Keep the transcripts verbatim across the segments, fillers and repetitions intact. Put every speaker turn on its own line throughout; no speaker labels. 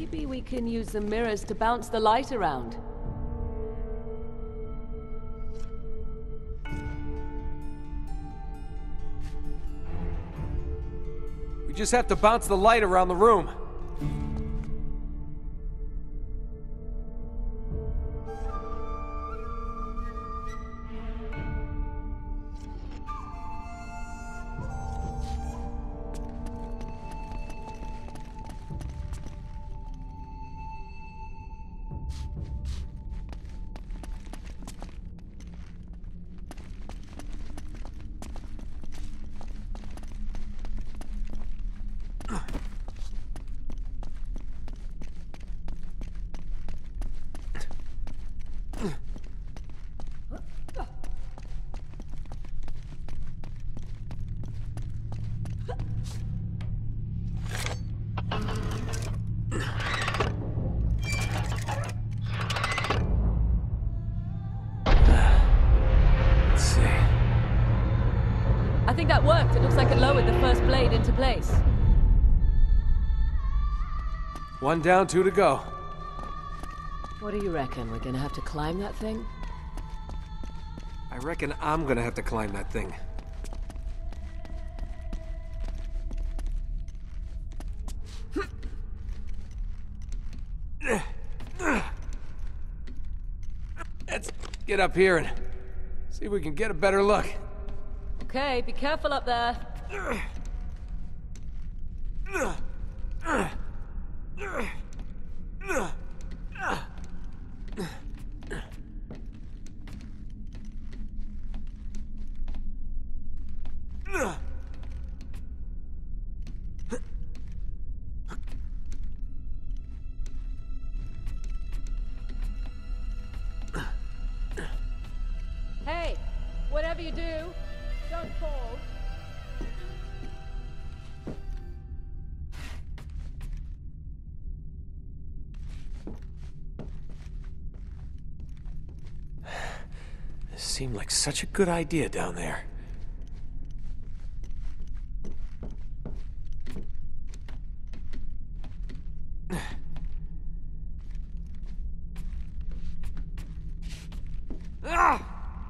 Maybe we can use the mirrors to bounce the light around.
We just have to bounce the light around the room.
I think that worked. It looks like it lowered the first blade into place.
One down, two to go.
What do you reckon? We're gonna have to climb that thing?
I reckon I'm gonna have to climb that thing. Let's get up here and see if we can get a better look.
Okay, be careful up there. Hey, whatever you do, don't fall.
This seemed like such a good idea down there. Ah!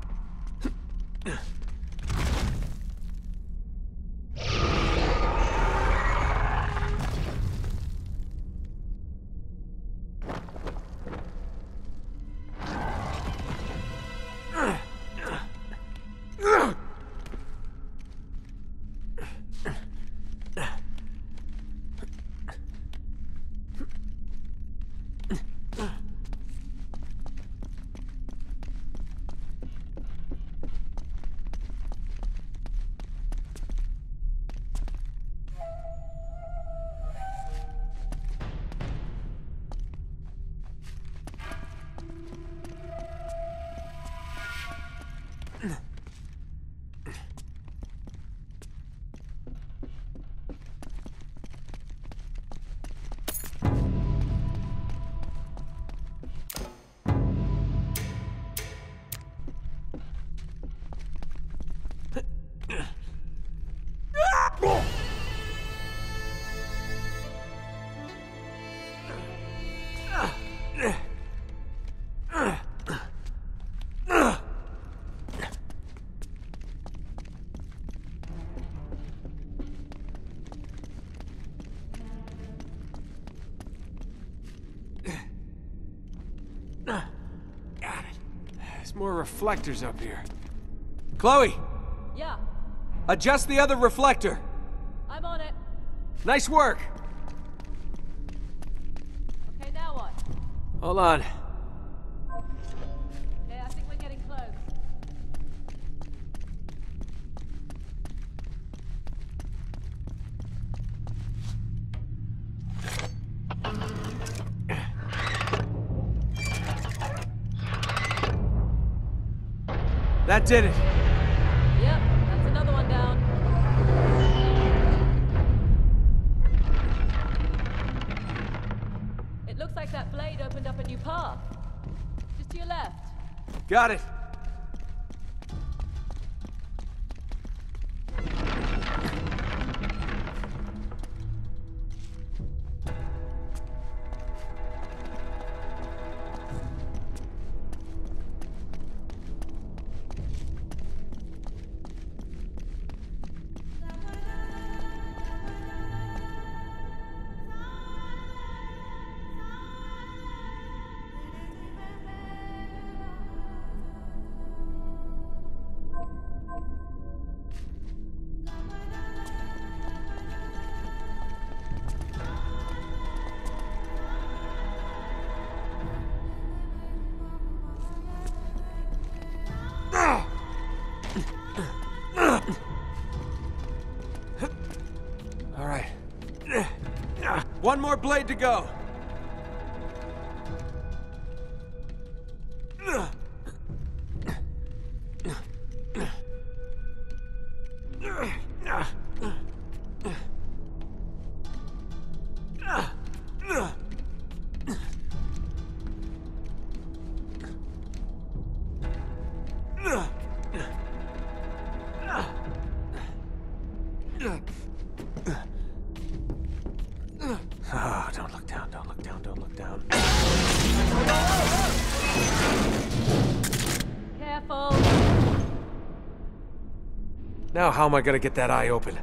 More reflectors up here. Chloe!
Yeah,
Adjust the other reflector!
I'm on it.
Nice work!
Okay, now what?
Hold on.
Yeah, I think we're getting close.
That did it.
Yep, that's another one down. It looks like that blade opened up a new path. Just to your left.
Got it. One more blade to go.
Oh, don't look down, don't look down, don't look down.
Careful.
Now how am I gonna get that eye open?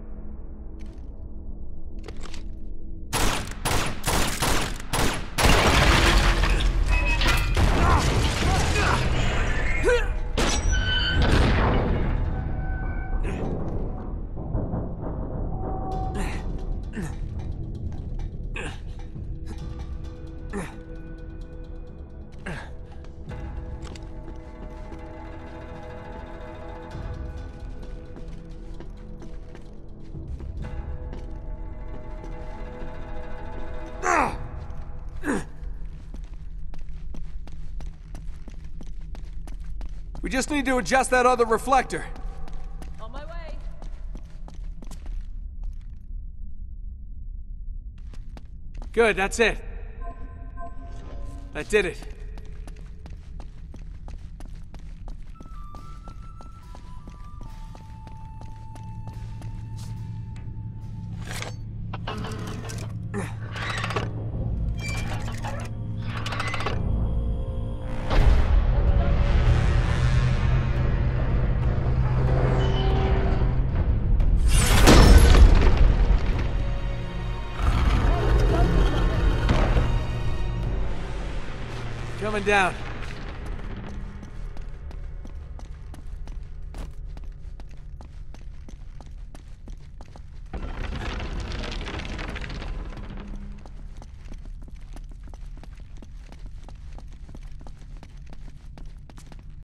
We just need to adjust that other reflector.
On my way.
Good, that's it. That did it. Coming down.